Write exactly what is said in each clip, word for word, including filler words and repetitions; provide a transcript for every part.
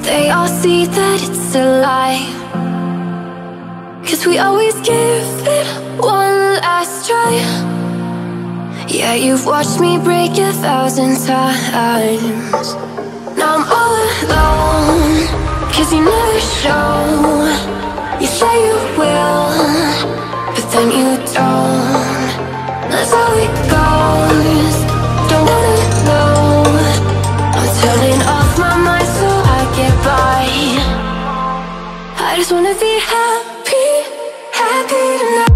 they all see that it's a lie. 'Cause we always give it one last try. Yeah, you've watched me break a thousand times. Now I'm all alone, 'cause you never show. You say you will, but then you don't. That's how it goes, don't wanna know. I'm turning off my mind so I get by. I just wanna be happy, happy tonight.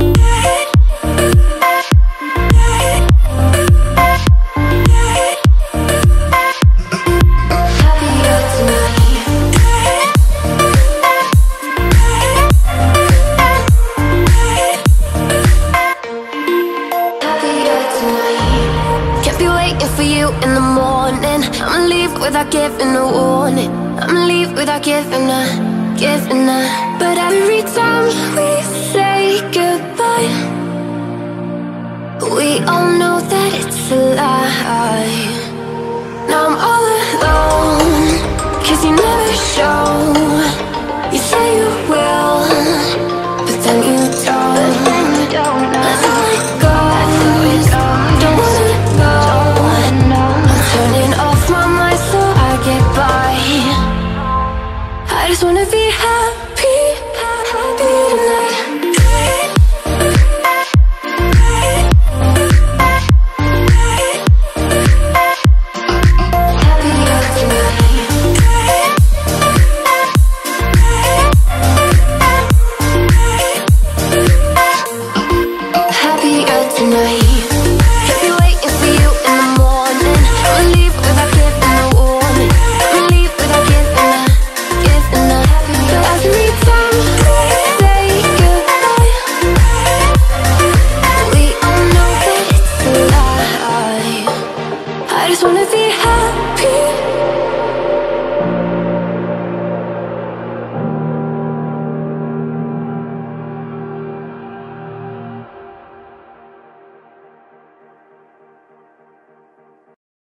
Without giving a warning, I'ma leave without giving a, giving a. But every time we say goodbye, we all know that it's a lie. Now I'm all alone, 'cause you never show. You say you will, but then you don't. That's how it goes, don't wanna know. I'm turning off my mind so I get by. I just wanna be happy.